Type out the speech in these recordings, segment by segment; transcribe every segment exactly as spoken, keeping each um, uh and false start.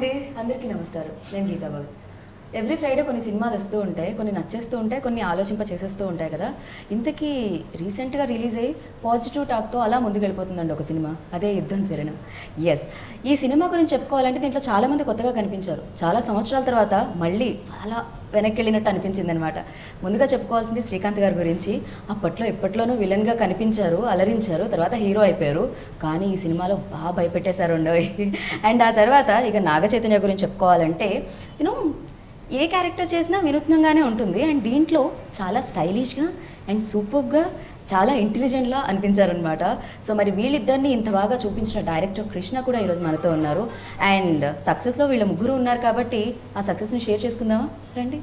అండి, అందరికీ నమస్కారం. నేను గీతా భగత్. ఎవ్రీ ఫ్రైడే కొన్ని సినిమాలు వస్తూ ఉంటాయి, కొన్ని నచ్చేస్తూ ఉంటాయి, కొన్ని ఆలోచింప చేసేస్తూ ఉంటాయి కదా. ఇంతకీ రీసెంట్గా రిలీజ్ అయ్యి పాజిటివ్ టాక్తో అలా ముందుకెళ్ళిపోతుందండి ఒక సినిమా, అదే యుద్ధం శరణం. ఎస్, ఈ సినిమా గురించి చెప్పుకోవాలంటే దీంట్లో చాలామంది కొత్తగా కనిపించారు. చాలా సంవత్సరాల తర్వాత మళ్ళీ అలా వెనక్కి వెళ్ళినట్టు అనిపించింది అనమాట. ముందుగా చెప్పుకోవాల్సింది శ్రీకాంత్ గారి గురించి. అప్పట్లో ఎప్పట్లోనూ విలన్గా కనిపించారు, అలరించారు, తర్వాత హీరో అయిపోయారు. కానీ ఈ సినిమాలో బాగా భయపెట్టేశారు ఉండవి. అండ్ ఆ తర్వాత ఇక నాగ చైతన్య గురించి చెప్పుకోవాలంటే యూనో ఏ క్యారెక్టర్ చేసినా వినూత్నంగానే ఉంటుంది. అండ్ దీంట్లో చాలా స్టైలిష్గా అండ్ సూపర్గా చాలా ఇంటెలిజెంట్లా అనిపించారనమాట. సో మరి వీళ్ళిద్దరిని ఇంత బాగా చూపించిన డైరెక్టర్ కృష్ణ కూడా ఈరోజు మనతో ఉన్నారు. అండ్ సక్సెస్లో వీళ్ళ ముగ్గురు ఉన్నారు కాబట్టి ఆ సక్సెస్ని షేర్ చేసుకుందామా? రండి.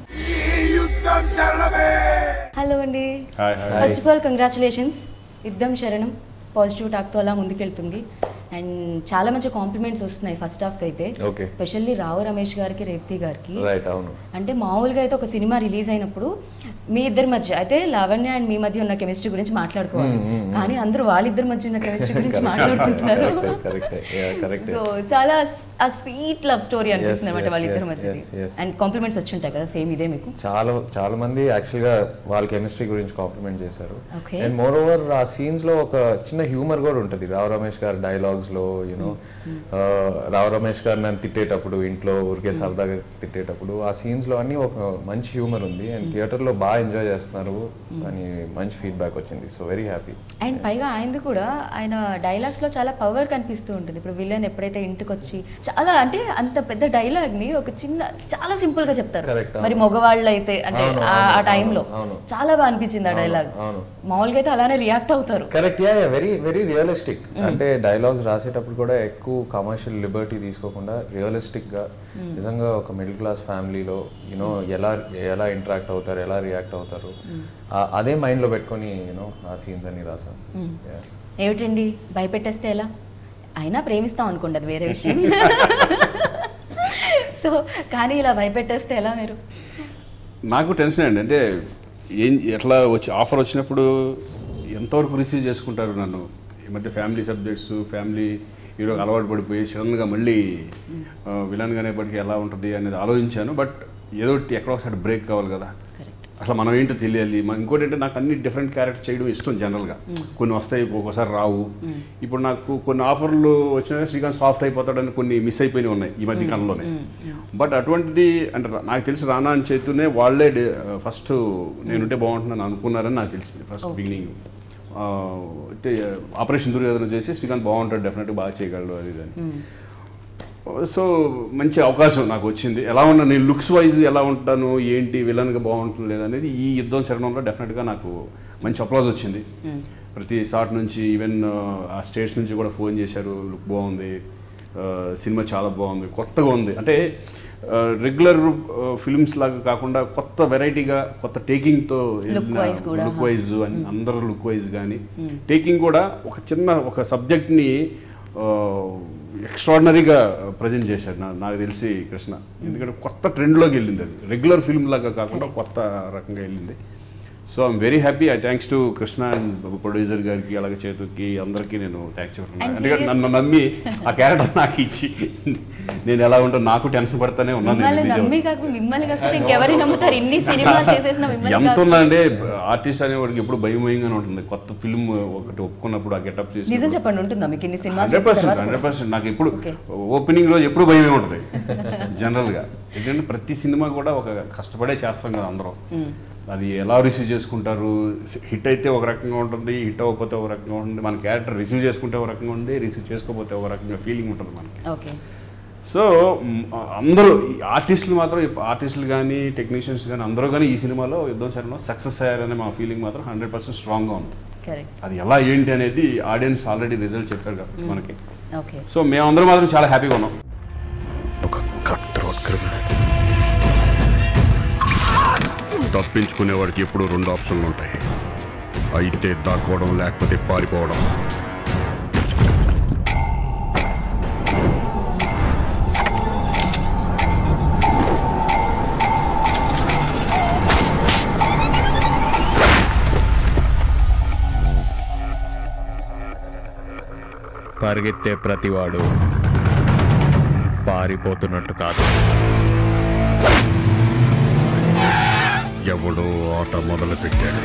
హలో అండి. First of all congratulations. Yuddham Sharanam positive టాక్తో అలా ముందుకెళ్తుంది. అండ్ చాలా మంచి కాంప్లిమెంట్స్ వస్తున్నాయి ఫస్ట్ హాఫ్కి అయితే, స్పెషల్లీ రావు రమేష్ గారికి, రేవతి గారికి. అంటే మామూలుగా అయితే ఒక సినిమా రిలీజ్ అయినప్పుడు మీ ఇద్దరి మధ్య అయితే లావణ్య అండ్ మీ మధ్య ఉన్న కెమిస్ట్రీ గురించి మాట్లాడుకోవాలి, కానీ అందరూ వాళ్ళిద్దరి మధ్య ఉన్న కెమిస్ట్రీ గురించి మాట్లాడుకుంటున్నారు. సో చాలా ఆ స్వీట్ లవ్ స్టోరీ అనిపిస్తుంది అన్నమాట వాళ్ళిద్దరి మధ్య. అండ్ కాంప్లిమెంట్స్ వచ్చి ఉంటాయి కదా సేమ్ ఇదే మీకు? చాలా చాలా మంది యాక్చువల్గా వాళ్ళ కెమిస్ట్రీ గురించి కాంప్లిమెంట్ చేశారు. అండ్ మోర్ ఓవర్ ఆ సీన్స్ లో ఒక చిన్న హ్యూమర్ కూడా ఉంటుంది రావు రమేష్ గారి డైలాగ్ లో. యూనో రావు రమేష్ గారు నన్ను తిట్టేటప్పుడు, ఇంట్లో ఊరికే సరదాగా తిట్టేటప్పుడు ఆ సీన్స్ లో అన్ని ఒక మంచి హ్యూమర్ ఉంది. అండ్ థియేటర్ లో బాగా ఎంజాయ్ చేస్తున్నారు అని మంచి ఫీడ్బ్యాక్ వచ్చింది. So very happy. అండ్ పైగా ఆయనది కూడా ఆయన డైలాగ్స్ లో చాలా పవర్ కనిపిస్తూ ఉంటుంది. ఇప్పుడు విలన్ ఎప్పుడైతే ఇంటికి వచ్చి చాలా అంటే అంత పెద్ద డైలాగ్ ని ఒక చిన్న చాలా సింపుల్ గా చెప్తారు. మరి మగవాళ్ళు అయితే అంటే ఆ టైంలో చాలా బాగా అనిపించింది ఆ డైలాగ్. మామూలుగా అయితే అలానే రియాక్ట్ అవుతారు. Correct. Yeah very very realistic. అంటే డైలాగ్స్ రాసేటప్పుడు కూడా ఎక్కువ కమర్షియల్ లిబర్టీ తీసుకోకుండా రియలిస్టిక్ గా నిజంగా ఒక మిడిల్ క్లాస్ ఫ్యామిలీలో యూనో ఎలా ఎలా ఇంటరాక్ట్ అవుతారు, ఎలా రియాక్ట్ అవుతారు, అదే మైండ్ లో పెట్టుకొని యూనో ఆ సీన్స్ అన్ని రాసాం. ఏమిటండి భయపెట్టేస్తే ఎలా? అయినా ప్రేమిస్తాం అనుకోండి, అది వేరే విషయం. సో కానీ ఇలా భయపెట్టేస్తే ఎలా మీరు? నాకు టెన్షన్ అండి. అంటే ఏం ఎట్లా వచ్చి ఆఫర్ వచ్చినప్పుడు ఎంతవరకు రిసీవ్ చేసుకుంటారు నన్ను. ఈ మధ్య ఫ్యామిలీ సబ్జెక్ట్స్, ఫ్యామిలీ హీరో అలవాటు పడిపోయి సడన్గా మళ్ళీ విలన్గానే పడికి ఎలా ఉంటుంది అనేది ఆలోచించాను. బట్ ఏదో ఎక్కడో ఒకసారి బ్రేక్ కావాలి కదా, అసలు మనం ఏంటో తెలియాలి. ఇంకోటి అంటే నాకు అన్ని డిఫరెంట్ క్యారెక్టర్ చేయడం ఇష్టం జనరల్గా. కొన్ని వస్తాయి, ఒక్కోసారి రావు. ఇప్పుడు నాకు కొన్ని ఆఫర్లు వచ్చినా శ్రీకాంత్ సాఫ్ట్ అయిపోతాడని కొన్ని మిస్ అయిపోయినాయి ఉన్నాయి ఈ మధ్య కాలంలోనే. బట్ అటువంటిది అంటే నాకు తెలిసి రానా అని చేతూనే వాళ్ళే ఫస్ట్ నేనుంటే బాగుంటుందని అనుకున్నారని నాకు తెలిసింది ఫస్ట్ బిగినింగ్. అయితే ఆపరేషన్ దుర్యోధన చేసి శ్రీకాంత్ బాగుంటాడు, డెఫినెట్గా బాగా చేయగలడు అది ఇది అని. సో మంచి అవకాశం నాకు వచ్చింది. ఎలా ఉన్నా నేను లుక్స్ వైజ్ ఎలా ఉంటాను, ఏంటి విలన్గా బాగుంటుంది లేదనేది ఈ యుద్ధం శరణంలో డెఫినెట్గా నాకు మంచి అప్లాజ్ వచ్చింది. ప్రతి షాట్ నుంచి ఈవెన్ ఆ స్టేట్స్ నుంచి కూడా ఫోన్ చేశారు, లుక్ బాగుంది, సినిమా చాలా బాగుంది, కొత్తగా ఉంది. అంటే రెగ్యులర్ ఫిల్మ్స్ లాగా కాకుండా కొత్త వెరైటీగా కొత్త టేకింగ్తో లుక్ వైజ్ అని అందరూ లుక్ వైజ్ కానీ టేకింగ్ కూడా ఒక చిన్న ఒక సబ్జెక్ట్ని ఎక్స్ట్రాడినరీగా ప్రజెంట్ చేశారు నా నాకు తెలిసి కృష్ణ. ఎందుకంటే కొత్త ట్రెండ్లోకి వెళ్ళింది, అది రెగ్యులర్ ఫిల్మ్ లాగా కాకుండా కొత్త రకంగా వెళ్ళింది. So I'm very happy. I thanks to Krishna and producer గారికి, అలాగే చేతుకి, అందరికీ నేను థ్యాంక్స్ చెప్తున్నాను. ఎందుకంటే నన్ను నమ్మి ఆ క్యారెక్టర్ నాకు ఇచ్చి నేను ఎలా ఉంటాను నాకు టెన్షన్ పడతానే ఉన్నాను. ఎంత ఉన్నా అంటే ఆర్టిస్ట్ అనేవాడికి ఎప్పుడు భయం భయంగానే ఉంటుంది. కొత్త ఫిల్మ్ ఒకటి ఒప్పుకున్నప్పుడు ఆ గెటప్ చేసి హండ్రెడ్ పర్సెంట్ హండ్రెడ్ పర్సెంట్ నాకు ఎప్పుడు ఓపెనింగ్ రోజు ఎప్పుడు భయమే ఉంటుంది జనరల్గా. ఎందుకంటే ప్రతి సినిమా కూడా ఒక కష్టపడే చేస్తాం కదా అందరం. అది ఎలా రిసీవ్ చేసుకుంటారు, హిట్ అయితే ఒక రకంగా ఉంటుంది, హిట్ అవ్వకపోతే ఒక రకంగా ఉంటుంది. మన క్యారెక్టర్ రిసీవ్ చేసుకుంటే ఒక రకంగా ఉంది, రిసీవ్ చేసుకోకపోతే ఒక రకంగా ఫీలింగ్ ఉంటుంది మనకి. సో అందరూ ఆర్టిస్టులు మాత్రం ఆర్టిస్టులు కానీ టెక్నీషియన్స్ కానీ అందరూ కానీ ఈ సినిమాలో యుద్ధం శరణం సక్సెస్ అయ్యారనే మా ఫీలింగ్ మాత్రం హండ్రెడ్ పర్సెంట్ స్ట్రాంగ్గా ఉంది. అది ఎలా ఏంటి అనేది ఆడియన్స్ ఆల్రెడీ రిజల్ట్ చెప్పారు కదా మనకి. సో మేమందరం మాత్రం చాలా హ్యాపీగా ఉన్నాం. తప్పించుకునేవాడికి ఎప్పుడు రెండు ఆప్షన్లు ఉంటాయి, అయితే దాక్కోవడం లేకపోతే పారిపోవడం. పరిగెత్తే ప్రతివాడు పారిపోతున్నట్టు కాదు. ఎవడో ఆట మొదలు పెట్టాడు.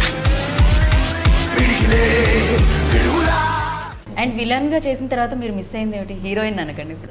అండ్ విలన్ గా చేసిన తర్వాత మీరు మిస్ అయింది ఏమిటి? హీరోయిన్ అనకండి ఇప్పుడు.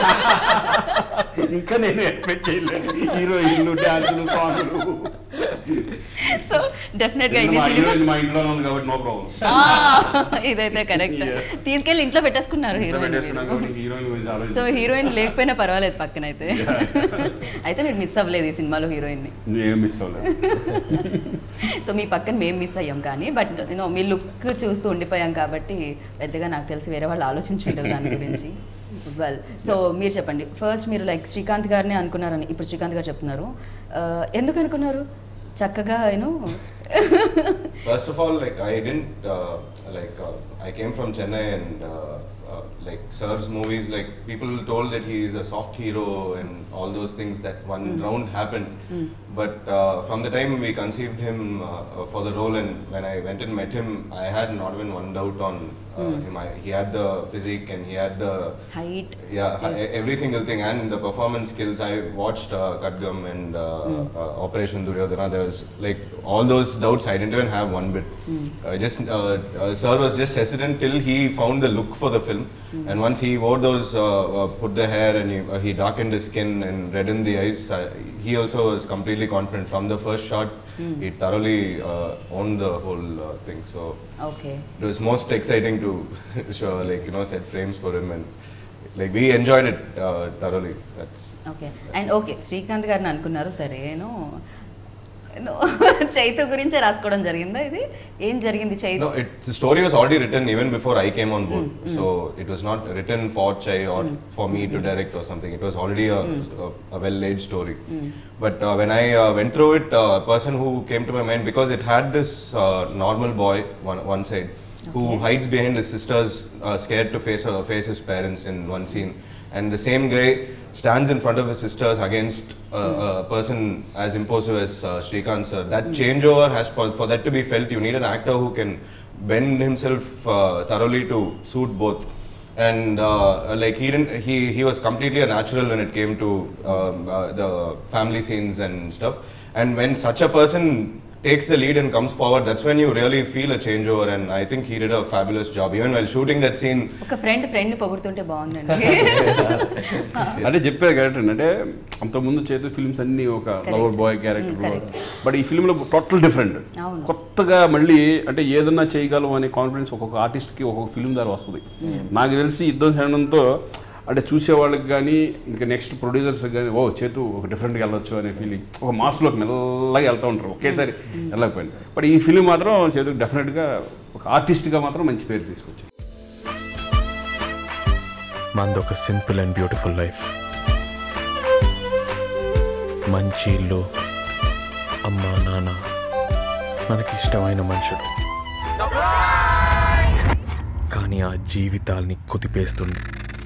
ఇంకా నేను ఎక్స్పెక్ట్ చేయలేదు హీరోయిన్లు డాన్సులు సాంగ్లు. సో డెఫినెట్ గా మా ఇంట్లో ఉంది కాబట్టి నో ప్రాబ్లం. ఇదైతే కరెక్ట్. తీసుకెళ్ళి ఇంట్లో పెట్టేసుకున్నారు హీరోయిన్. సో హీరోయిన్ లేకపోయినా పర్వాలేదు పక్కన. అయితే అయితే మీరు మిస్ అవ్వలేదు ఈ సినిమాలో హీరోయిన్ ని? మిస్ అవ్వలేదు. సో మీ పక్కన మేము మిస్ అయ్యాం కానీ, బట్ యూనో మీ లుక్ చూస్తూ ఉండిపోయాం కాబట్టి పెద్దగా నాకు తెలిసి వేరే వాళ్ళు ఆలోచించుంటారు దాని గురించి. వెల్, సో మీరు చెప్పండి. ఫస్ట్ మీరు లైక్ శ్రీకాంత్ గారిని అనుకున్నారని ఇప్పుడు శ్రీకాంత్ గారు చెప్తున్నారు. ఎందుకు అనుకున్నారు? చక్కగా you know first of all like I didn't like I came from Chennai and uh, like Sir's movies, like people told that he is a soft hero and all those things, that one mm. round happened. Mm. But uh, from the time we conceived him uh, for the role, and when I went and met him, I had not even one doubt on uh, mm. him. I, he had the physique and he had the height. Yeah, yeah. every single thing, and the performance skills. I watched uh, Kadgam and uh, mm. uh, Operation Duryodhana. There was like all those doubts. I didn't even have one bit. Mm. I just uh, uh, Sir was just hesitant till he found the look for the film. Mm. And once he wore those, uh, uh, put the hair and he, uh, he darkened his skin and reddened the eyes, uh, he also was completely confident. From the first shot, mm. he thoroughly uh, owned the whole uh, thing. So okay. It was most exciting to show, like, you know, set frames for him, and like we enjoyed it uh, thoroughly. That's okay. And okay, Srikanth గారిని అనుకున్నారు సరే. No Chaitu గురించే రాసుకోవడం జరిగిందా? ఇది ఏం జరిగింది Chaitu? No, it, the story was already written even before I came on board. Mm, so mm. it was not written for Chay or mm. for me to direct or something. It was already a, mm. a, a well-laid story. Mm. But uh, when I uh, went through it, uh, a person who came to my mind, because it had this uh, normal boy one, one side, okay. who hides behind his sisters, uh, scared to face, uh, face his parents in one scene. And the same guy stands in front of his sisters against uh, mm. a person as impulsive as uh, Srikanth sir. That mm. changeover has, for, for that to be felt, you need an actor who can bend himself uh, thoroughly to suit both. And uh, like he didn't, he he was completely a natural when it came to um, uh, the family scenes and stuff. And when such a person takes the lead and comes forward, that's when you really feel a changeover, and I think he did a fabulous job even while shooting that scene. ఒక friend friend పొగుడుతుంటే బాగుందండి. అంటే చెప్పేది correct అంటే అంతకుముందు చేతు films అన్ని ఒక లవర్ బాయ్ క్యారెక్టర్, బట్ ఈ ఫిల్మ్లో టోటల్ డిఫరెంట్, కొత్తగా మళ్ళీ అంటే ఏదన్నా చేయగలం అనే కాన్ఫిడెన్స్ ఒక్కొక్క ఆర్టిస్ట్కి ఒక్కొక్క ఫిల్మ్ ద్వారా వస్తుంది. నాకు తెలిసి యుద్ధం శరణంతో అంటే చూసేవాళ్ళకి కానీ ఇంకా నెక్స్ట్ ప్రొడ్యూసర్స్ కానీ ఓ చేతు ఒక డిఫరెంట్గా వెళ్ళొచ్చు అనే ఫీలింగ్, ఒక మాస్లోకి మెల్లగా వెళ్తూ ఉంటారు, ఒకేసారి వెళ్ళకపోయింది. బట్ ఈ ఫిలిం మాత్రం చేతుకు డెఫినెట్గా ఒక ఆర్టిస్ట్గా మాత్రం మంచి పేరు తీసుకొచ్చింది. మందొక సింపుల్ అండ్ బ్యూటిఫుల్ లైఫ్, మంచి ఇల్లు, అమ్మ నాన్న, మనకి ఇష్టమైన మనుషులు, కానీ ఆ జీవితాల్ని కుదిపేస్తుంది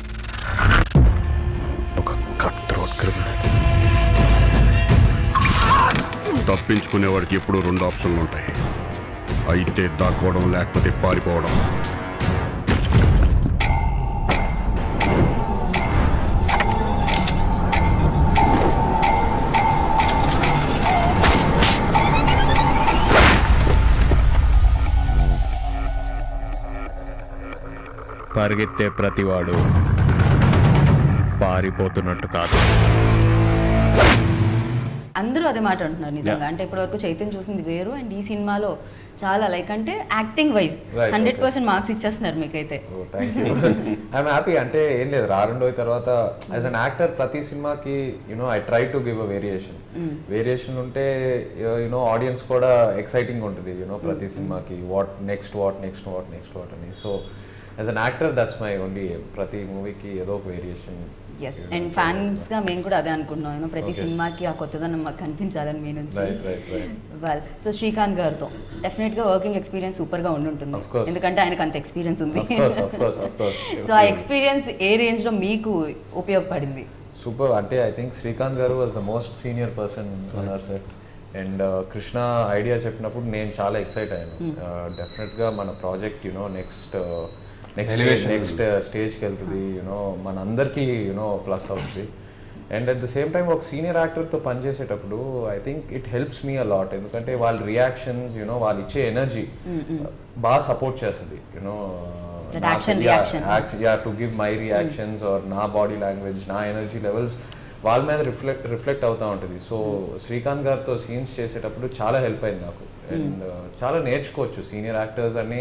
ఒక కట్ త్రోట్ క్రిమినల్. తప్పించుకునేవాడికి ఎప్పుడు రెండు ఆప్షన్లు ఉంటాయి, అయితే దాక్కోవడం లేకపోతే పారిపోవడం. పరిగెత్తే ప్రతివాడు పారిపోతున్నట్టు కాదు. అందరూ అదే మాట అంటున్నారు నిజంగా. అంటే ఇప్పటివరకు చైతన్య చూసింది వేరు, అండ్ ఈ సినిమాలో చాలా లైక్ అంటే acting wise hundred percent marks ఇచ్చేస్తున్నారు మీకైతే. I'm happy. అంటే ఏం లేదు, రారుండో తర్వాత యాజ్ అన్ యాక్టర్ ప్రతి సినిమాకి you know I try to give a variation. Variation ఉంటే యూనో ఆడియన్స్ కూడా ఎక్సైటింగ్ ఉంటుంది యూనో ప్రతి సినిమాకి what next what next what next what అని. So as an actor that's my only, ప్రతి మూవీకి ఏదో ఒక వేరియేషన్. ఎస్, అండ్ ఫ్యాన్స్గా మేము కూడా అదే అనుకుంటున్నాం, ప్రతి సినిమాకి ఆ కొత్తదనం మాకు కనిపించాలని మీ నుంచి. వెల్, సో శ్రీకాంత్ గారితో డెఫినెట్గా వర్కింగ్ ఎక్స్పీరియన్స్ సూపర్గా ఉండుంటుంది, ఎందుకంటే ఆయనకు అంత ఎక్స్పీరియన్స్ ఉంది. సో ఆ ఎక్స్పీరియన్స్ ఏ రేంజ్లో మీకు ఉపయోగపడింది? సూపర్. అంటే I think Srikanth garu was the most senior person on our set, and Krishna idea చెప్పినప్పుడు నేను చాలా ఎక్సైట్ అయ్యాను. డెఫినెట్గా మన project you know next next next స్టేజ్కి వెళ్తుంది యూనో మన అందరికీ యూనో ప్లస్ అవుతుంది. And at the same time ఒక సీనియర్ యాక్టర్తో పనిచేసేటప్పుడు I think it helps me a lot. ఎందుకంటే వాళ్ళ రియాక్షన్స్ యూనో వాళ్ళు ఇచ్చే ఎనర్జీ బాగా సపోర్ట్ చేస్తుంది you know to give my reactions or నా బాడీ లాంగ్వేజ్ నా ఎనర్జీ లెవెల్స్ వాళ్ళ మీద రిఫ్లెక్ట్ రిఫ్లెక్ట్ అవుతూ ఉంటుంది. సో శ్రీకాంత్ గారితో సీన్స్ చేసేటప్పుడు చాలా హెల్ప్ అయింది నాకు. అండ్ చాలా నేర్చుకోవచ్చు సీనియర్ యాక్టర్స్ అని.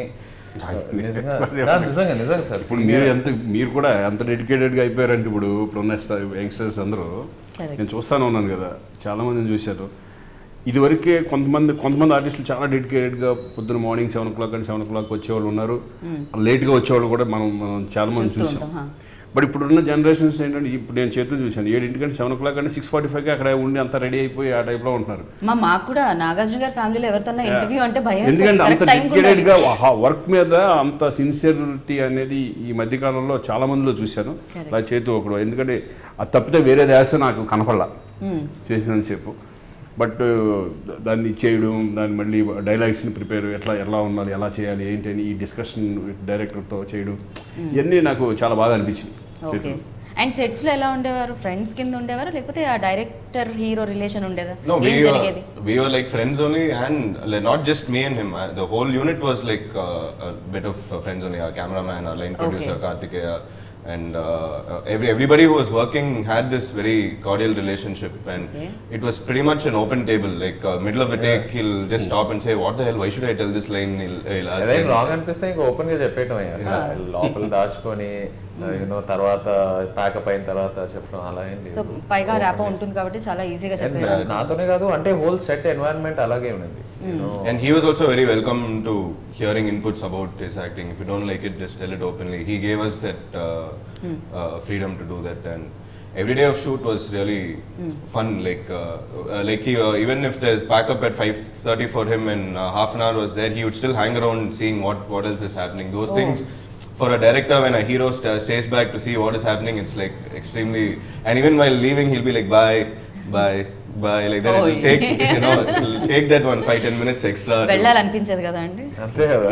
నిజంగా నిజంగా సార్ ఇప్పుడు మీరు ఎంత మీరు కూడా ఎంత డెడికేటెడ్గా అయిపోయారంటే ఇప్పుడు ఇప్పుడున్న యంగ్స్టర్స్ అందరూ నేను చూస్తానే ఉన్నాను కదా, చాలా మందిని చూశారు. ఇదివరకే కొంతమంది కొంతమంది ఆర్టిస్టులు చాలా డెడికేటెడ్గా పొద్దున్న morning seven o'clock and seven o'clock వచ్చేవాళ్ళు ఉన్నారు, లేట్గా వచ్చేవాళ్ళు కూడా మనం మనం చాలా మంది చూసాం. బట్ ఇప్పుడున్న జనరేషన్స్ ఏంటంటే ఇప్పుడు నేను చేతులు చూశాను ఏడింటికంటే సెవెన్ ఓ క్లాక్ అంటే సిక్స్ ఫార్టీ ఫైవ్కి అక్కడ ఉండి అంతా రెడీ అయిపోయి ఆ టైప్లో ఉంటున్నారు. మా మాకు కూడా నాగార్జున గారి ఫ్యామిలీలో ఎవరితో ఇంటర్వ్యూ అంటే భయం, ఎందుకంటే అంత డెడికేటెడ్గా వర్క్ మీద అంత సిన్సియరిటీ అనేది ఈ మధ్యకాలంలో చాలా మందిలో చూశాను. అలా చేతు ఒకడు, ఎందుకంటే అది తప్పితే వేరే ధ్యాస నాకు కనపడలా చేసినంతసేపు. బట్ దాన్ని చేయడం, దాన్ని మళ్ళీ డైలాగ్స్ని ప్రిపేర్ ఎట్లా ఎలా ఉండాలి, ఎలా చేయాలి ఏంటి అని ఈ డిస్కషన్ విత్ డైరెక్టర్తో చేయడం ఇవన్నీ నాకు చాలా బాగా అనిపించింది. ఓకే. అండ్ సెట్స్ లో ఎలా ఉండేవారు? ఫ్రెండ్స్ కింద ఉండేవారు లేకపోతే ఆ డైరెక్టర్ హీరో రిలేషన్ ఉండేదా? No, we were, we were like friends only, and like, not just me and him. Uh, the whole unit was like uh, a bit of uh, friends only. Our cameraman, our line producer, okay. Kartikeya, and uh, every everybody who was working had this very cordial relationship, and okay. it was pretty much an open table. Like uh, middle of a take, yeah. he'll just stop and say, "What the hell? Why should I tell this line?" He'll, he'll ask. Then wrong అనిపిస్తే ఇంకా open గా చెప్పేయటం అయ్యా, లోపల దాచుకొని you know తర్వాత pack up అయిన తర్వాత చెప్పడం అలా ఏంటి. సో పైగా ర్యాప్ ఉంటుంది కాబట్టి చాలా ఈజీగా చెప్పారు. నాతోనే కాదు అంటే హోల్ సెట్ ఎన్వైరన్మెంట్ అలాగే ఉంది. And he was also very welcome to hearing inputs about his acting. If you don't like it, just tell it openly. He gave us that uh, mm. uh, freedom to do that, and every day of shoot was really mm. fun. Like, uh, uh, like he uh, even if there's backup at five thirty for him and uh, half an hour was there, he would still hang around seeing what what else is happening. Those oh. things. For a director, when a hero st stays back to see what is happening, it's like extremely. And even while leaving, he'll be like, "Bye, bye." Bye, like that. Oh, it'll take, you know, it'll take that one five ten minutes extra. వెళ్ళాలనిపించదు కదా అండి. అంతే కదా.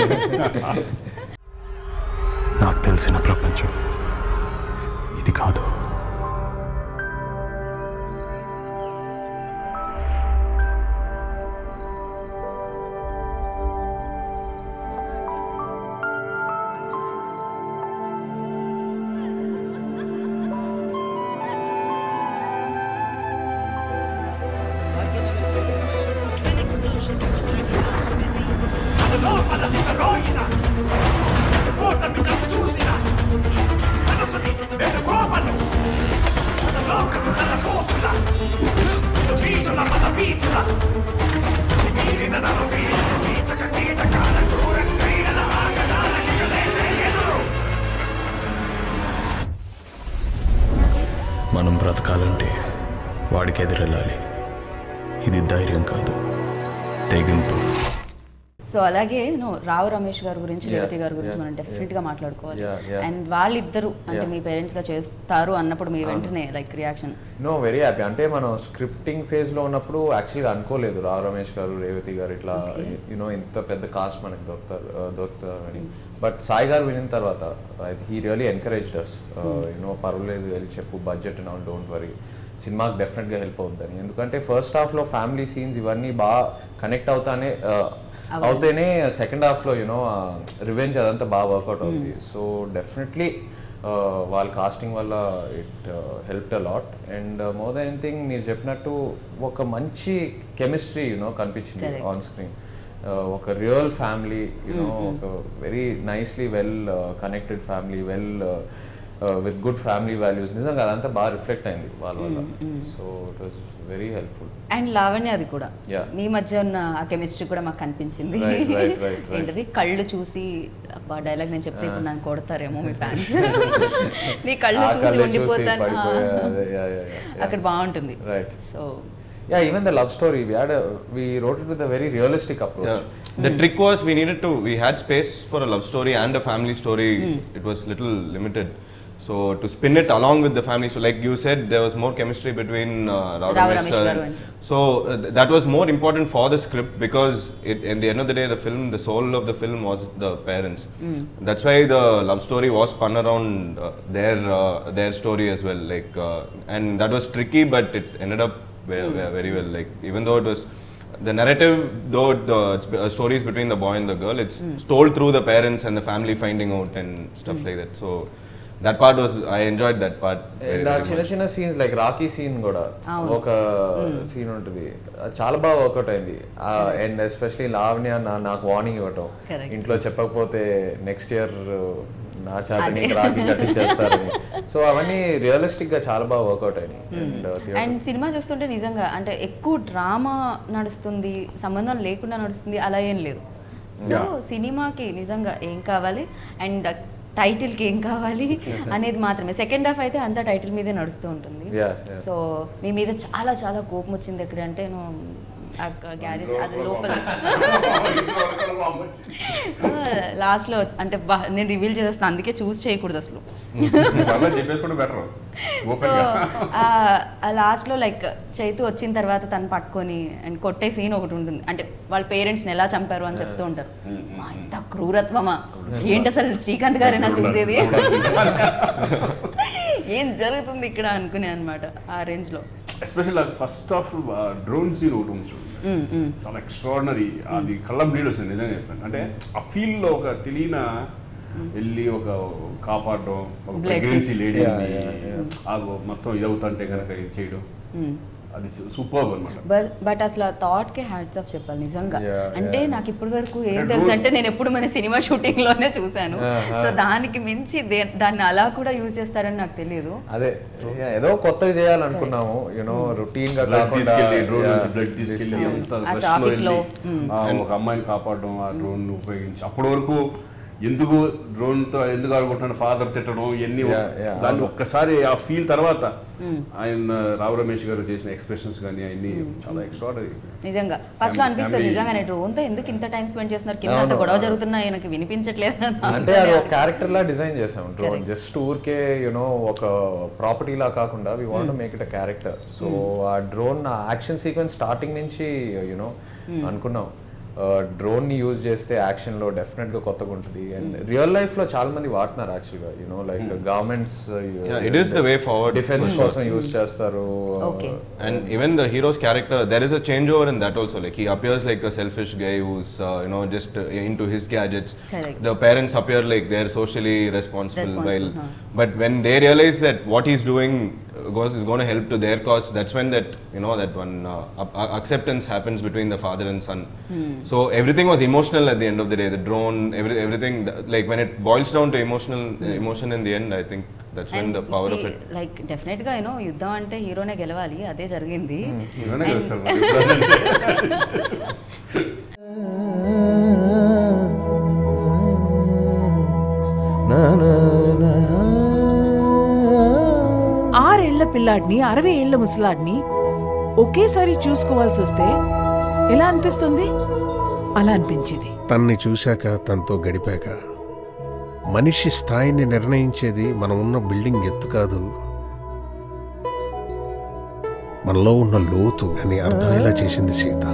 నాకు తెలిసిన ప్రపంచం ఇది కాదు. మనం బ్రతకాలంటే వాడికి ఎదురెళ్ళాలి. ఇది ధైర్యం కాదు, తెగింపు. సో అలాగే నో రావు రమేష్ గారి గురించి, రేవతి గారి గురించి మనం డెఫినెట్గా మాట్లాడుకోవాలి. అండ్ వాళ్ళిద్దరు అంటే మీ పేరెంట్స్గా చేస్తారు అన్నప్పుడు మీ వెంటనే like reaction? No very happy. అంటే మనం స్క్రిప్టింగ్ ఫేజ్లో ఉన్నప్పుడు యాక్చువల్గా అనుకోలేదు రావు రమేష్ గారు, రేవతి గారు ఇట్లా యూనో ఇంత పెద్ద కాస్ట్ మనకి దొరుకుతారు దొరుకుతారు అని. బట్ సాయి గారు వినిన తర్వాత he really encouraged us, you know పర్వాలేదు వెళ్ళి చెప్పు, బడ్జెట్ నా డోంట్ వరీ, సినిమాకి డెఫినెట్గా హెల్ప్ అవుతుందని. ఎందుకంటే ఫస్ట్ హాఫ్లో ఫ్యామిలీ సీన్స్ ఇవన్నీ బాగా కనెక్ట్ అవుతానే అవుతేనే సెకండ్ హాఫ్లో యూనో రివెంజ్ అదంతా బాగా వర్కౌట్ అవుతుంది. సో డెఫినెట్లీ వాళ్ళ కాస్టింగ్ వల్ల it helped a lot. And more than anything మీరు చెప్పినట్టు ఒక మంచి కెమిస్ట్రీ యూనో కనిపించింది ఆన్ స్క్రీన్. ఒక రియల్ ఫ్యామిలీ యూనో, ఒక very nicely well connected family, well with good family values. నిజంగా అదంతా బాగా రిఫ్లెక్ట్ అయింది వాళ్ళ వల్ల. So it was very helpful. And Lavanya అది కూడా మీ మధ్య ఉన్న ఆ కెమిస్ట్రీ కూడా మాకు కనిపించింది. ఏంటది కళ్ళు చూసి అబ్బా డైలాగ్ నేను చెప్తే ఇప్పుడు నన్ను కొడతారేమో మీ ఫ్యాన్స్, నీ కళ్ళు చూసి ఉండిపోతాను అక్కడ బాగుంటుంది. So yeah, even the love story we had a, we wrote it with a very realistic approach. Yeah. The mm. trick was we needed to we had space for a love story and a family story. Mm. It was little limited, So to spin it along with the family, so like you said, there was more chemistry between uh, Ramesh sir. So uh, th- that was more important for the script because it, in the end of the day, the film, the soul of the film was the parents. Mm. That's why the love story was spun around uh, their uh, their story as well. Like uh, and that was tricky, but it ended up very, mm. very well. Like even though it was the narrative, though the uh, stories between the boy and the girl, it's mm. told through the parents and the family finding out and stuff mm. like that. So that part was, I enjoyed that part. And ఆ చిన్న చిన్న scenes like Rocky scene కూడా ఒక scene ఉంటుంది చాలా బాగా work out అయింది. And especially Lavanya నాకు వార్నింగ్ ఇవ్వటం, ఇంట్లో చెప్పకపోతే నెక్స్ట్ ఇయర్ నా చేతని రాకీ కట్టించేస్తారని. సో అవన్నీ రియలిస్టిక్ గా చాలా బాగా వర్కౌట్ అయినాయి. అండ్ సినిమా చూస్తుంటే నిజంగా అంటే ఎక్కువ డ్రామా నడుస్తుంది, సంబంధం లేకుండా నడుస్తుంది అలా ఏం లేదు. సో సినిమాకి నిజంగా ఏం కావాలి అండ్ టైటిల్కి ఏం కావాలి అనేది మాత్రమే. సెకండ్ హాఫ్ అయితే అంతా టైటిల్ మీదే నడుస్తూ ఉంటుంది. సో మీ మీద చాలా చాలా కోపం వచ్చింది ఎక్కడంటే నేను గ్యారేజ్ అది లోపల లాస్ట్లో అంటే నేను రివీల్ చేసేస్తాను, అందుకే చూస్ చేయకూడదు అసలు. సో ఆ లాస్ట్లో లైక్ చైతు వచ్చిన తర్వాత తను పట్టుకొని అండ్ కొట్టే సీన్ ఒకటి ఉంటుంది. అంటే వాళ్ళ పేరెంట్స్ని ఎలా చంపారు అని చెప్తూ ఉంటారు. మా ఇంత క్రూరత్వమా ఏంటి అసలు, శ్రీకాంత్ గారేనా చూసేది, ఏం జరుగుతుంది ఇక్కడ అనుకునే అనమాట ఆ రేంజ్లో. Special first half drone scene ఒకటి ఉంది చూడండి, చాలా ఎక్స్ట్రాడినరీ. అది కళ్ళం బ్లీడ్ వచ్చింది నిజంగా చెప్పాను. అంటే ఆ ఫీల్డ్లో ఒక తెలియన వెళ్ళి ఒక కాపాడడం, ఒక ప్రెగ్నెన్సీ లేడీని మొత్తం ఇదవుతుంటే కనుక ఇది చేయడం, అది సూపర్ అనమాట. బట్ అసలు ఆ థాట్ కి హ్యాట్స్ ఆఫ్ చెప్పాలి నిజంగా. అంటే నాకు ఇప్పటి వరకు ఏం తెలుసు అంటే నేను ఎప్పుడు మన సినిమా షూటింగ్ లోనే చూసాను. సో దానికి మించి దాన్ని అలా కూడా యూజ్ చేస్తారని నాకు తెలియదు. అదే ఏదో కొత్తగా చేయాలనుకున్నాము, యూనో రొటీన్ గా కాకుండా బ్లడ్ తీసుకెళ్ళి ట్రాఫిక్ లో ఒక అమ్మాయిని కాపాడడం ఆ డ్రోన్ ఉపయోగించి. అప్పటి వరకు ఎందుకు డ్రోన్తో ఎందుకు ఆడుకుంటున్నాడు ఫాదర్ తిట్టడం ఇవన్నీ, దాన్ని ఒక్కసారి ఆ ఫీల్ తర్వాత ఆయన రావు రమేష్ గారు చేసిన ఎక్స్ప్రెషన్స్ కానీ అవన్నీ చాలా ఎక్స్ట్రాడనరీ. నిజంగా ఫస్ట్ లో అనిపిస్తుంది నిజంగానే డ్రోన్తో ఎందుకు ఇంత టైం స్పెండ్ చేస్తున్నారు, కింద గొడవ జరుగుతున్నా ఆయనకి వినిపించట్లేదు అంటే. అది ఒక క్యారెక్టర్ లా డిజైన్ చేసాం డ్రోన్, జస్ట్ ఊరికే యూనో ఒక ప్రాపర్టీ లా కాకుండా we want to make it a character. So ఆ డ్రోన్ యాక్షన్ సీక్వెన్స్ స్టార్టింగ్ నుంచి యూనో అనుకున్నాం డ్రోన్ ని యూజ్ చేస్తే యాక్షన్ లో డెఫినెట్ గా కొత్తగా ఉంటుంది. అండ్ రియల్ లైఫ్ లో చాలా మంది వాడుతున్నారు యాక్చువల్ గా, you know like governments it is the way forward, defence కోసం యూజ్ చేస్తారు. And even the hero's character there is a change over in that also. Like he appears like a selfish guy whose you know just into his gadgets. The parents appear like they are socially responsible, while but when they realise that what he's doing goes is going to help to their cause, that's when that you know that one uh, acceptance happens between the father and son. hmm. So everything was emotional at the end of the day, the drone, every, everything, like when it boils down to emotional uh, emotion in the end, I think that's when and the power see, of it, like definitely ga you know యుద్ధం అంటే హీరోనే గెలవాలి, అదే జరిగింది. హీరోనే గెలుస్తారు. నా నా నా ఆరేళ్ల పిల్లాడిని అరవై ఏళ్ల ముసలాడిని ఒకేసారి చూసుకోవాల్సి వస్తే ఎలా అనిపిస్తుంది? అలా అనిపించేది. తన్ని చూశాక, తనతో గడిపాక మనిషి స్థాయిని నిర్ణయించేది మనం ఉన్న బిల్డింగ్ ఎత్తు కాదు, మనలో ఉన్న లోతు అని అర్థమయ్యేలా చేసింది సీత.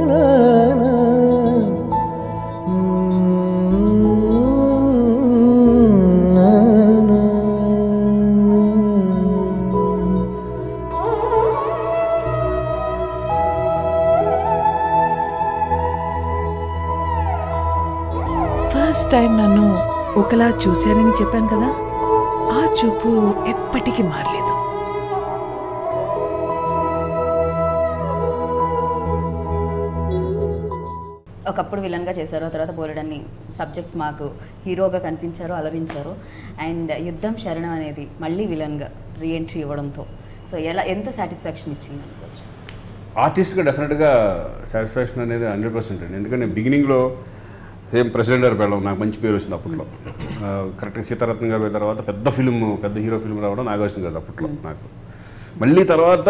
టైం నన్ను ఒకలా చూశారని చెప్పాను కదా, ఆ చూపు ఎప్పటికీ మారలేదు. ఒకప్పుడు విలన్గా చేశారు, ఆ తర్వాత బోలెడన్ని సబ్జెక్ట్స్ మాకు హీరోగా కనిపించారు, అలరించారు. అండ్ యుద్ధం శరణం అనేది మళ్ళీ విలన్గా రీఎంట్రీ ఇవ్వడంతో సో ఎలా ఎంత సాటిస్ఫాక్షన్ ఇచ్చింది అనుకోవచ్చు? ఆర్టిస్ట్గా డెఫినెట్గా సాటిస్ఫాక్షన్ అనేది హండ్రెడ్ పర్సెంట్ అండి. ఎందుకంటే బిగినింగ్లో సేమ్ ప్రెసిడెంట్ గారు వెళ్ళడం నాకు మంచి పేరు వచ్చింది అప్పట్లో. కరెక్ట్గా సీతారత్న గారు పోయిన తర్వాత పెద్ద ఫిల్మ్ పెద్ద హీరో ఫిల్మ్ రావడం నాగార్జున గారు అప్పట్లో నాకు. మళ్ళీ తర్వాత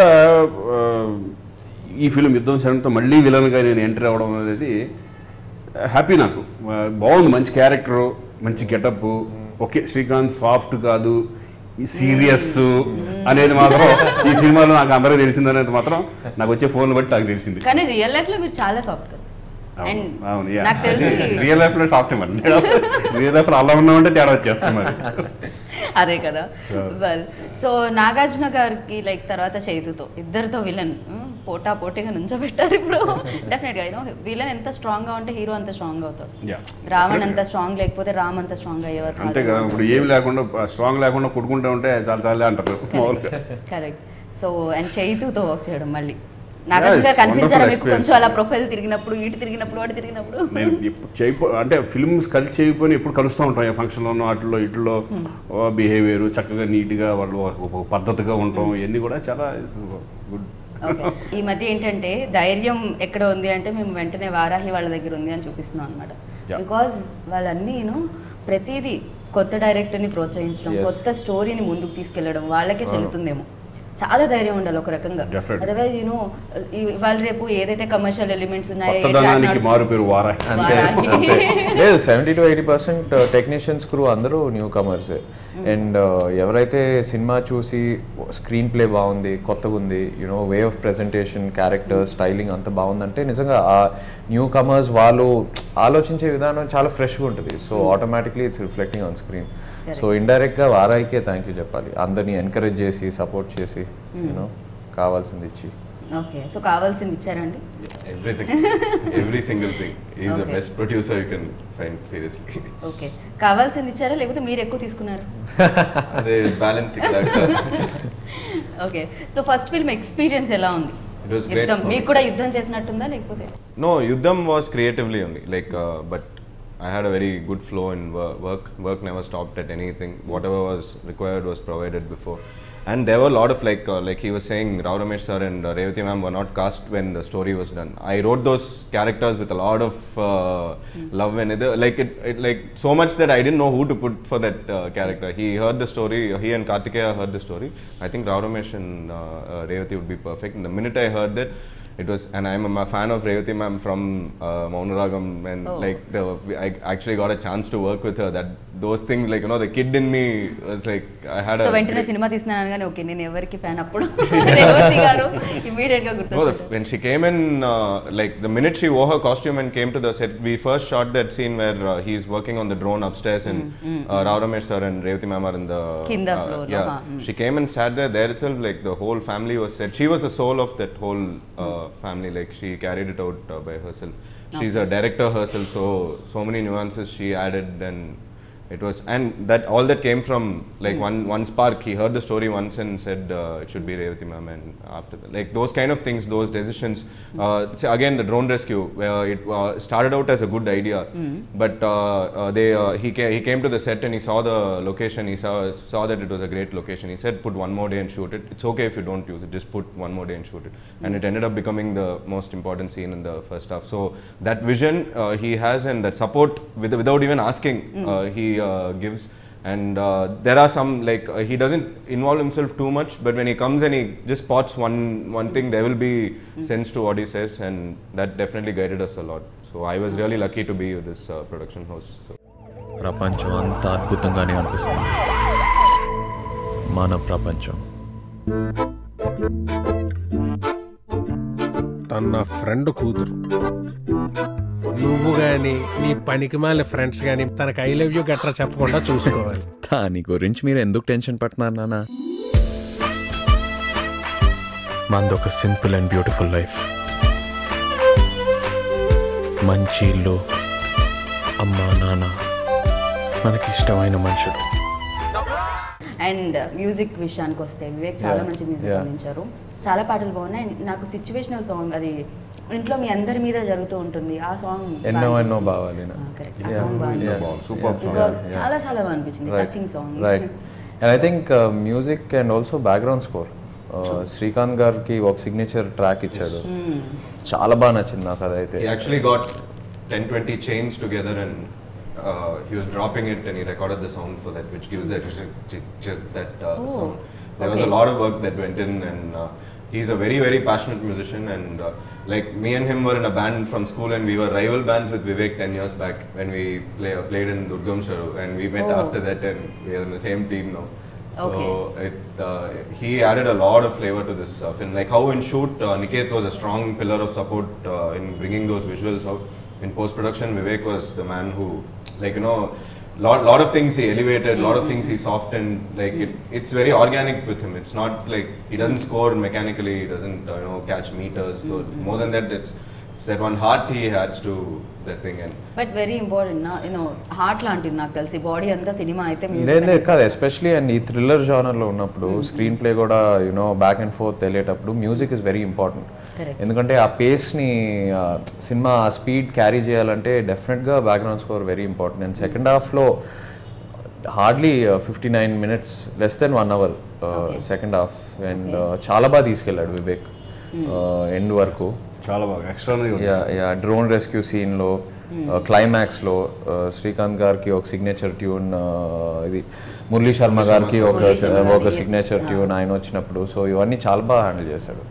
ఈ ఫిల్మ్ యుద్ధం శరణంతో మళ్ళీ విలన్గా నేను ఎంట్రీ అవ్వడం అనేది హ్యాపీ నాకు. బాగుంది, మంచి క్యారెక్టరు, మంచి గెటప్. ఓకే శ్రీకాంత్ సాఫ్ట్ కాదు, సీరియస్ అనేది మాత్రం ఈ సినిమాలో నాకు అందరికీ తెలిసిందనేది మాత్రం నాకు వచ్చే ఫోన్ బట్టి నాకు తెలిసింది. కానీ రియల్ లైఫ్ లో మీరు చాలా సాఫ్ట్ కదా. నాకు తెలిసి రియల్ లైఫ్ లో సాఫ్ట్ మరి రియల్ లైఫ్ లో అలా ఉన్నామంటే తేడా వచ్చేస్తాం మరి. అదే కదా. వెల్ సో నాగార్జున గారికి లైక్ తర్వాత చైతుతో ఇద్దరితో విలన్ పోటా పోటీగా నుంచోబెట్టారు ఇప్పుడు. డెఫినెట్ గా యూనో విలన్ ఎంత స్ట్రాంగ్ గా ఉంటే హీరో అంత స్ట్రాంగ్ గా అవుతాడు. రావణ్ అంత స్ట్రాంగ్ లేకపోతే రామ్ అంత స్ట్రాంగ్ అయ్యేవారు. అంతే కదా. ఇప్పుడు ఏమి లేకుండా స్ట్రాంగ్ లేకుండా కొట్టుకుంటూ ఉంటే చాలా చాలా అంటారు. కరెక్ట్. సో అండ్ చైతుతో వర్క్ చేయడం మళ్ళీ నాగార్జున గారు కనిపించారా మీకు కొంచెం అలా ప్రొఫైల్ తిరిగినప్పుడు ఇటు తిరిగినప్పుడు వాటి తిరిగినప్పుడు? నేను ఇప్పుడు చేయపో అంటే ఫిల్మ్స్ కలిసి చేయకపోయినా ఎప్పుడు కలుస్తూ ఉంటాం ఫంక్షన్లోనూ వాటిలో ఇట్లో బిహేవియర్ చక్కగా నీట్గా వాళ్ళు ఒక పద్ధతిగా ఉంటాం. ఇవన్నీ కూడా చాలా గుడ్. ఈ మధ్య ఏంటంటే ధైర్యం ఎక్కడ ఉంది అంటే మేము వెంటనే వారాహి వాళ్ళ దగ్గర ఉంది అని చూపిస్తున్నాం అనమాట. బికాజ్ వాళ్ళన్నీ ప్రతిదీ కొత్త డైరెక్టర్ని ప్రోత్సహించడం, కొత్త స్టోరీని ముందుకు తీసుకెళ్లడం వాళ్ళకే చెల్లుతుందేమో. చాలా ధైర్యం ఉండాలి ఒక రకంగా. అదర్వైజ్ యూనో ఇవాళ రేపు ఏదైతే కమర్షియల్ ఎలిమెంట్స్ ఉన్నాయో seventy to eighty percent technicians crew అందరూ న్యూ కమర్స్. అండ్ ఎవరైతే సినిమా చూసి స్క్రీన్ ప్లే బాగుంది, కొత్తగా ఉంది, you know way of presentation, character styling అంత బాగుందంటే నిజంగా ఆ న్యూ కమర్స్ వాళ్ళు ఆలోచించే విధానం చాలా ఫ్రెష్గా ఉంటుంది. So automatically it's reflecting on screen. So ఇండైరెక్ట్గా వారాయికే థ్యాంక్ యూ చెప్పాలి, అందరినీ ఎంకరేజ్ చేసి సపోర్ట్ చేసి యూనో కావాల్సింది ఇచ్చి. ఓకే. సో కావాల్సింది ఇచ్చారండి? Everything, every single thing. Is the best producer you can find seriously. Okay. కావాల్సింది ఇచ్చారా లేకపోతే మీరు ఎక్కువ తీసుకున్నారు? అదే balancing. Okay. So first film experience ఎలా ఉంది? యుద్ధం మీకు కూడా యుద్ధం చేసినట్టుందా లేకపోతే? నో, యుద్ధం was creatively only like but I had a very good flow in work. Work never stopped at anything. Whatever was required was provided before. And there were a lot of like, uh, like he was saying, Ramesh sir and uh, Revathy ma'am were not cast when the story was done. I wrote those characters with a lot of uh, mm. love and it, like it, it, like so much that I didn't know who to put for that uh, character. He heard the story. He and Kartikeya heard the story. I think Ramesh and uh, uh, Revathy would be perfect. And the minute I heard that, it was, and I'm a fan of Revathy ma'am from uh, Maunaragam, and oh. like the, I actually got a chance to work with her. That those things, like you know, the kid in me was like I had. So వెంటనే సినిమా తీస్తున్నాను అనగానే okay నేను ఎవరికి fan అప్పుడు రేవతి గారు immediate గా గుర్తొచ్చారు. When she came in, uh, like the minute she wore her costume and came to the set, we first shot that scene where uh, he's working on the drone upstairs and mm, mm, uh, Ramesh sir and Revathy ma'am are in the kinda uh, floor. Yeah, uh-huh. mm. She came and sat there. There itself, like the whole family was set. She was the soul of that whole. Uh, mm. family, like she carried it out uh, by herself. She's okay. a director herself, so so many nuances she added, and it was, and that all that came from like mm. one one spark. He heard the story once and said uh, it should be Revathy ma'am, and after that, like those kind of things, those decisions. Mm. Uh, again, the drone rescue, where it uh, started out as a good idea, mm. but uh, uh, they uh, he came he came to the set and he saw the location. He saw saw that it was a great location. He said, "Put one more day and shoot it. It's okay if you don't use it. Just put one more day and shoot it." Mm. And it ended up becoming the most important scene in the first half. So that vision uh, he has, and that support with, without even asking, mm. uh, he. Uh, gives, and uh, there are some like uh, he doesn't involve himself too much, but when he comes and he just spots one one thing, there will be mm. sense to what he says, and that definitely guided us a lot. So I was really lucky to be with this uh, production house. So. ప్రపంచం అంతా అద్భుతంగానే అనిపిస్తుంది. మన ప్రపంచం తన friend కూతురు, నువ్వు కానీ నీ పనికి మాలిన ఫ్రెండ్స్ కానీ తనకు ఐ లవ్ యూ గట్రా చెప్పకుండా చూసుకోవాలి. దాని గురించి మీరు ఎందుకు టెన్షన్ పడుతున్నారు నాన్న? మనదొక సింపుల్ అండ్ బ్యూటిఫుల్ లైఫ్. మంచి ఇల్లు, అమ్మ నాన్న, మనకి ఇష్టమైన మనుషులు. అండ్ మ్యూజిక్ విషయానికి వస్తే వివేక్ చాలా మంచి మ్యూజిక్ అందించారు. చాలా పాటలు బాగున్నాయి. నాకు సిచ్యువేషనల్ సాంగ్, అది ఇంట్లో మీ అందరి మీద జరుగుతూ ఉంటుంది, ఆ సాంగ్ ఎన్నో ఎన్నో బావాలి చాలా చాలా బాగా అనిపించింది. Touching song. Right. And I think music and also background score Srikanth గారికి ఒక సిగ్నేచర్ ట్రాక్ ఇచ్చాడు, చాలా బాగా నచ్చింది నాకు. అదైతే actually got ten twenty chains together and uh, he was dropping it and he recorded the sound for that, which gives that that uh, oh, sound. There okay. was a lot of work that went in, and uh, he's a very very passionate musician, and uh, like me and him were in a band from school, and we were rival bands with Vivek ten years back when we play, played in Yuddham, and we met oh. after that, and we are in the same team now. So okay. it, uh, he added a lot of flavor to this uh, film. Like how in shoot, uh, Niket was a strong pillar of support uh, in bringing those visuals out. In post-production, Vivek was the man who, like, you know, lot lot of things he elevated, lot of things he softened. Like it, it's very organic with him. It's not like he doesn't score mechanically. He doesn't, uh, you know, catch meters. So more than that, it's, it's that one heart he adds to that thing. And but very important నా you know heart లాంటిది నాకు తెలిసి body అంతా cinema అయితే లేదు లేదు కాదు especially and ఈ థ్రిల్లర్ జానర్లో ఉన్నప్పుడు స్క్రీన్ ప్లే కూడా యూనో బ్యాక్ అండ్ ఫోర్త్ వెళ్ళేటప్పుడు మ్యూజిక్ ఇస్ వెరీ ఇంపార్టెంట్. ఎందుకంటే ఆ పేస్ని సినిమా ఆ స్పీడ్ క్యారీ చేయాలంటే డెఫినెట్గా background score very important. And second హాఫ్లో hardly fifty nine minutes less than one hour second half and చాలా బాగా తీసుకెళ్ళాడు వివేక్ ఎండ్ వరకు. చాలా బాగా ఎక్స్ట్రా డ్రోన్ రెస్క్యూ సీన్లో క్లైమాక్స్లో శ్రీకాంత్ గారికి ఒక సిగ్నేచర్ ట్యూన్, ఇది మురళీ శర్మ గారికి ఒక ఒక సిగ్నేచర్ ట్యూన్ ఆయన వచ్చినప్పుడు. సో ఇవన్నీ చాలా బాగా హ్యాండిల్ చేశాడు.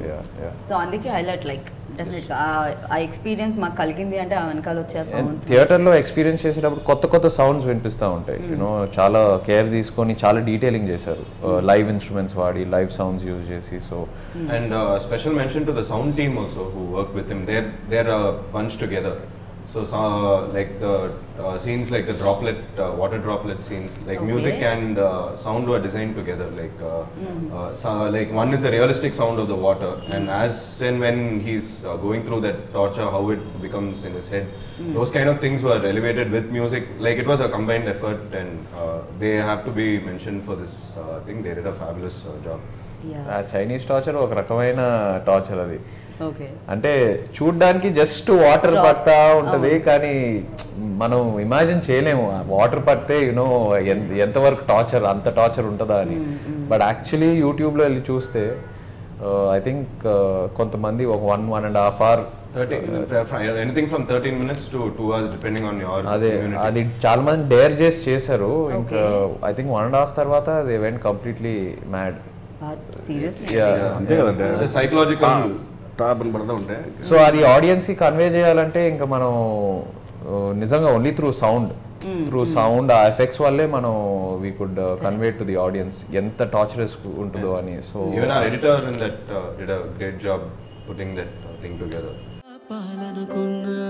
సో అందుకే హైలైట్ లైక్ డెఫినెట్గా ఆ ఎక్స్పీరియన్స్ మాకు కలిగింది అంటే ఆ వెనకాల వచ్చే సౌండ్. థియేటర్లో ఎక్స్పీరియన్స్ చేసేటప్పుడు కొత్త కొత్త సౌండ్స్ వినిపిస్తూ ఉంటాయి. యూనో చాలా కేర్ తీసుకొని చాలా డీటెయిలింగ్ చేశారు లైవ్ ఇన్స్ట్రుమెంట్స్ వాడి లైవ్ సౌండ్స్ యూజ్ చేసి. So and special mention to the sound team also who work with him. There there bunch together. So, so uh, like the uh, scenes like the droplet, uh, water droplet scenes, like okay. music and uh, sound were designed together. Like, uh, mm-hmm. uh, so, like one is the realistic sound of the water, mm-hmm. and as and when he's uh, going through that torture, how it becomes in his head, mm-hmm. those kind of things were elevated with music. Like it was a combined effort, and uh, they have to be mentioned for this uh, thing. They did a fabulous uh, job. Yeah. Chinese torture ఒక రకమైన torture అది. Okay అంటే చూడ్డానికి just water పడతా ఉంటది కానీ మనం imagine చేయలేము వాటర్ పడితే యూనో ఎంతవరకు టార్చర్ అంత టార్చర్ ఉంటుందా అని. బట్ యాక్చువల్లీ యూట్యూబ్లో వెళ్ళి చూస్తే ఐ థింక్ కొంతమంది ఒక one one and half hour anything from thirteen minutes to two hours depending on your. అదే అది చాలా మంది డేర్ చేసి చేశారు. ఇంకా I think one and half తర్వాత దే వెంట్ కంప్లీట్లీ మ్యాడ్. అంతే కదండి సైకలాజికల్. సో అది ఆడియన్స్ కి కన్వే చేయాలంటే ఇంకా మనం నిజంగా only through sound through sound ఆ ఎఫెక్ట్స్ వల్లే మనం we could convey to the audience ఎంత టార్చరస్ ఉంటుందో అని. So even our editor in that uh, did a great job putting that uh, thing together. పాలనుకున్నా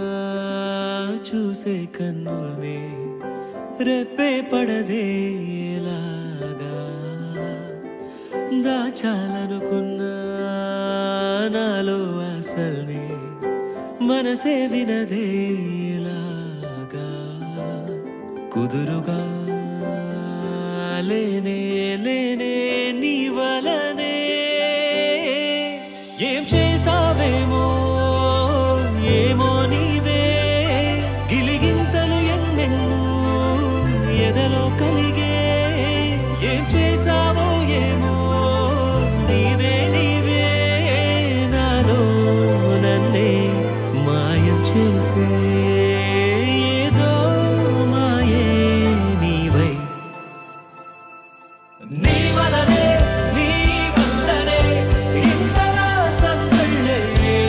చూసే కన్నుల్ని రెప్పే పడదేలాగా దాచాలనుకున్నా నాలో అసల్ని మనసే వినదేలాగా కుదురుగా లేనే లేనే నీ వలనే ఏం చేసావేమో ఏమో నీవే గిలిగింతలు ఎన్నెన్నో ఎదలో కలిగే ఏం చేసావో ఏమో నీవే నీవే నాలో నన్నే మాయం చేసే ఏదో మాయే నీవై నీ వలనే నీ వల్లనే ఇంతనా సంగళ్ళే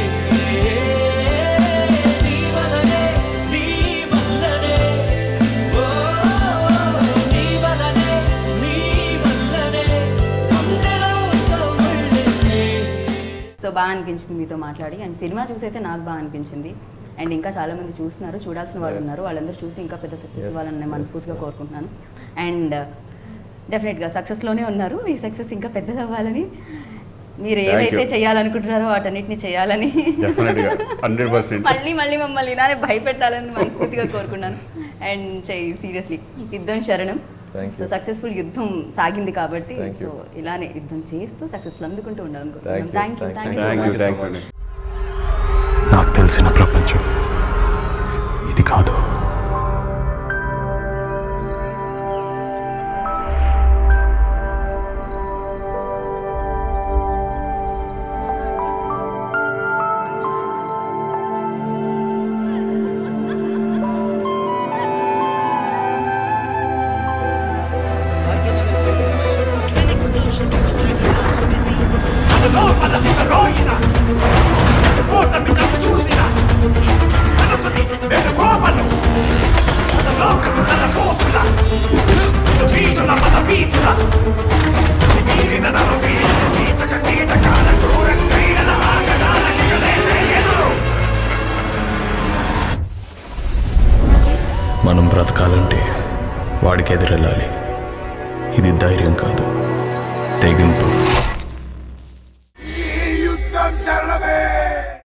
నీ వలనే నీ వల్లనే ఓ నీ వలనే నీ వల్లనే గుండెలో సంగళ్ళే. సో బాగా అనిపించింది మీతో మాట్లాడి. అండ్ సినిమా చూసైతే నాకు బాగా అనిపించింది. అండ్ ఇంకా చాలామంది చూస్తున్నారు, చూడాల్సిన వాళ్ళు ఉన్నారు. వాళ్ళందరూ చూసి ఇంకా పెద్ద సక్సెస్ ఇవ్వాలని నేను మనస్ఫూర్తిగా కోరుకుంటున్నాను. అండ్ డెఫినెట్గా సక్సెస్లోనే ఉన్నారు. ఈ సక్సెస్ ఇంకా పెద్దది అవ్వాలని, మీరు ఏదైతే చేయాలనుకుంటున్నారో వాటన్నిటిని చేయాలని, మళ్ళీ మళ్ళీ మమ్మల్ని ఇలానే భయపెట్టాలని మనస్ఫూర్తిగా కోరుకున్నాను. అండ్ చెయ్యి సీరియస్లీ యుద్ధం శరణం. సో సక్సెస్ఫుల్ యుద్ధం సాగింది కాబట్టి సో ఇలానే యుద్ధం చేస్తూ సక్సెస్ అందుకుంటూ ఉండాలనుకుంటున్నాను. Thank you thank you. నాకు తెలిసిన ప్రపంచం ఇది కాదు. Vino la మనం బ్రతకాలంటే వాడికి ఎదురెళ్ళాలి. ఇది ధైర్యం కాదు, తెగింపు.